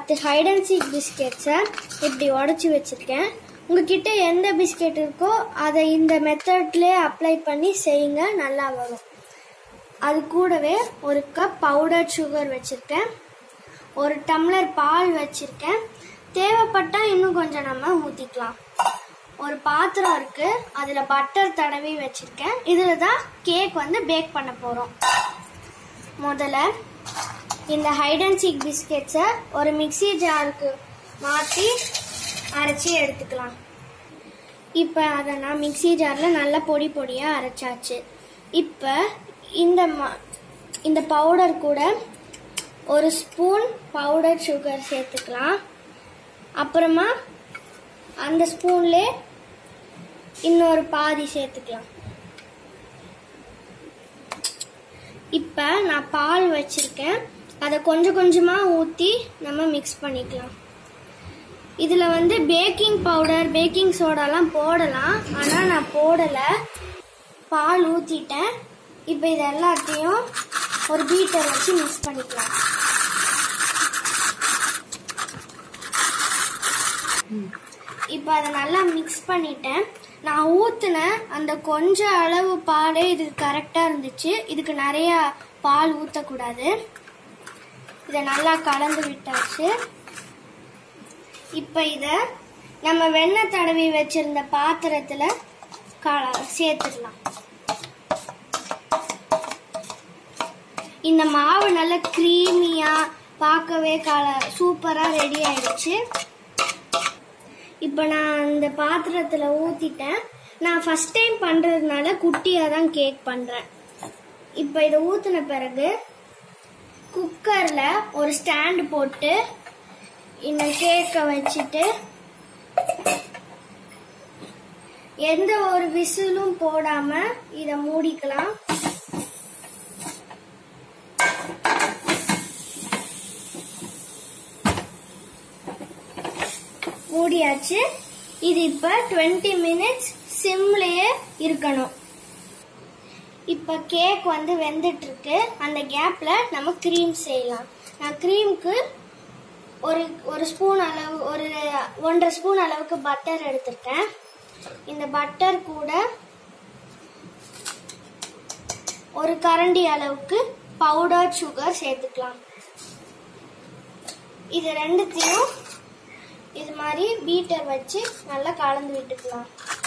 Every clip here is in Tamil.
10 ஹைட் அண்ட் சீக் பிஸ்கெட்ஸை இப்படி உடச்சி வச்சிருக்கேன். உங்ககிட்ட எந்த பிஸ்கெட் இருக்கோ அதை இந்த மெத்தட்லேயே அப்ளை பண்ணி செய்யுங்க, நல்லா வரும். அது கூடவே ஒரு கப் பவுடர் சுகர் வச்சிருக்கேன், ஒரு டம்ளர் பால் வச்சிருக்கேன். தேவைப்பட்டால் இன்னும் கொஞ்சம் நம்ம ஊற்றிக்கலாம். ஒரு பாத்திரம் இருக்கு, அதில் பட்டர் தடவி வச்சிருக்கேன். இதில் தான் கேக் வந்து பேக் பண்ண போகிறோம். முதல்ல இந்த ஹைட் அண்ட் சீக் பிஸ்கெட்ஸை ஒரு மிக்ஸி ஜாருக்கு மாற்றி அரைச்சி எடுத்துக்கலாம். இப்போ அதை நான் மிக்ஸி ஜாரில் நல்லா பொடி பொடியாக அரைச்சாச்சு. இப்போ இந்த பவுடர் கூட ஒரு ஸ்பூன் பவுடர் சுகர் சேர்த்துக்கலாம். அப்புறமா அந்த ஸ்பூன்லே இன்னொரு பாதி சேர்த்துக்கலாம். இப்போ நான் பால் வச்சிருக்கேன், அதை கொஞ்சம் கொஞ்சமாக ஊற்றி நம்ம மிக்ஸ் பண்ணிக்கலாம். இதில் வந்து பேக்கிங் பவுடர் பேக்கிங் சோடாலாம் போடலாம், ஆனால் நான் போடலை. பால் ஊற்றிட்டேன். இப்போ இது எல்லாத்தையும் ஒரு பீட்டர் வச்சு மிக்ஸ் பண்ணிக்கலாம். இப்போ அதை நல்லா மிக்ஸ் பண்ணிட்டேன். நான் ஊற்றின அந்த கொஞ்சம் அளவு பாலே இதுக்கு கரெக்டாக இருந்துச்சு. இதுக்கு நிறையா பால் ஊற்றக்கூடாது. இதை நல்லா கலந்து விட்டாச்சு. இப்போ இதை நம்ம வெண்ணெய் தடவி வச்சிருந்த பாத்திரத்தில் சேர்த்துடலாம். இந்த மாவு நல்லா க்ரீமியாக பார்க்கவே சூப்பராக ரெடி ஆயிடுச்சு. இப்போ நான் இந்த பாத்திரத்தில் ஊற்றிட்டேன். நான் ஃபர்ஸ்ட் டைம் பண்ணுறதுனால குட்டியாக தான் கேக் பண்ணுறேன். இப்போ இதை ஊற்றின பிறகு குக்கரில் ஒரு ஸ்டாண்டு போட்டு இந்த கேக்கை வச்சுட்டு எந்த ஒரு விசிலும் போடாமல் இதை மூடிக்கலாம். மூடியாச்சு. இது இப்போ 20 மினிட்ஸ் சிம்லேயே இருக்கணும். இப்போ கேக் வந்து வெந்துட்டு இருக்கு. அந்த கேப்பில் நம்ம க்ரீம் செய்யலாம். நான் க்ரீமுக்கு ஒரு ஸ்பூன் அளவு, ஒரு 1.5 ஸ்பூன் அளவுக்கு பட்டர் எடுத்திருக்கேன். இந்த பட்டர் கூட ஒரு கரண்டி அளவுக்கு பவுடர் சுகர் சேர்த்துக்கலாம். இது ரெண்டுத்தையும் இது மாதிரி பீட்டர் வச்சு நல்லா கலந்து விட்டுக்கலாம்.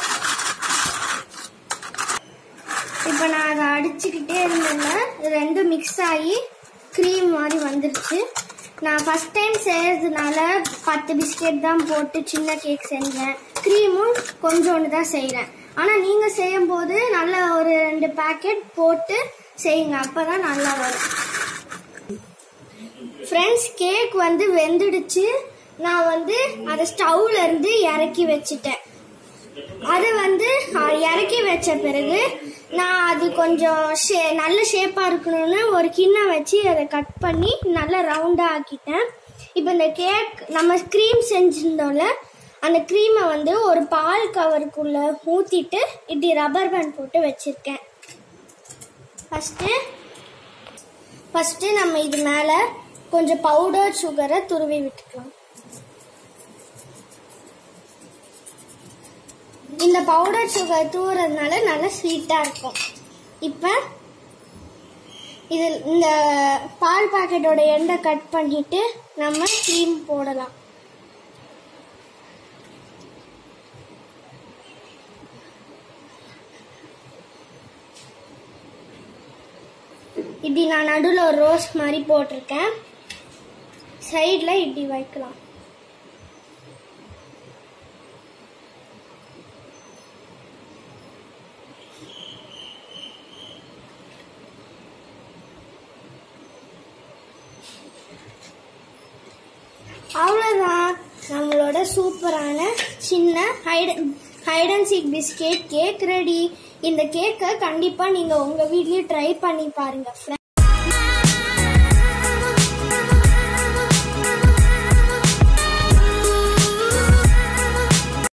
இப்போ நான் அதை அடிச்சுக்கிட்டே இருந்தேன்னா ரெண்டும் மிக்ஸ் ஆகி க்ரீம் மாதிரி வந்துருச்சு. நான் ஃபர்ஸ்ட் டைம் செய்யறதுனால 10 பிஸ்கெட் தான் போட்டு சின்ன கேக் செஞ்சேன். க்ரீமும் கொஞ்சோண்டு தான் செய்கிறேன். ஆனால் நீங்கள் செய்யும் போது நல்லா ஒரு 2 பேக்கெட் போட்டு செய்யுங்க, அப்போதான் நல்லா வரும். ஃப்ரெண்ட்ஸ், கேக் வந்து வெந்துடுச்சு. நான் வந்து அதை ஸ்டவ்ல இருந்து இறக்கி வச்சுட்டேன். அதை வந்து இறக்கி வச்ச பிறகு நான் அது கொஞ்சம் நல்ல ஷேப்பாக இருக்கணும்னு ஒரு கிண்ணம் வச்சு அதை கட் பண்ணி நல்லா ரவுண்டாக ஆக்கிட்டேன். இப்போ இந்த கேக் நம்ம க்ரீம் செஞ்சுருந்தோம்ல, அந்த க்ரீமை வந்து ஒரு பால் கவருக்குள்ளே ஊற்றிட்டு இப்படி ரப்பர் பேண்ட் போட்டு வச்சுருக்கேன். ஃபஸ்ட்டு நம்ம இது மேலே கொஞ்சம் பவுடர் சுகரை துருவி விட்டுக்கலாம். இந்த பவுடர் சுகர் தூறதுனால நல்லா ஸ்வீட்டாக இருக்கும். இப்போ இதில் இந்த பால் பாக்கெட்டோட எண்டை கட் பண்ணிட்டு நம்ம க்ரீம் போடலாம். இப்படி நான் நடுவில் ஒரு ரோஸ் மாதிரி போட்டிருக்கேன். சைடில் இப்படி வைக்கலாம். அவ்வளோதான், நம்மளோட சூப்பரான சின்ன hide and seek biscuit cake ready. இந்த கேக்கை கண்டிப்பாக நீங்கள் உங்கள் வீட்லேயே ட்ரை பண்ணி பாருங்கள்.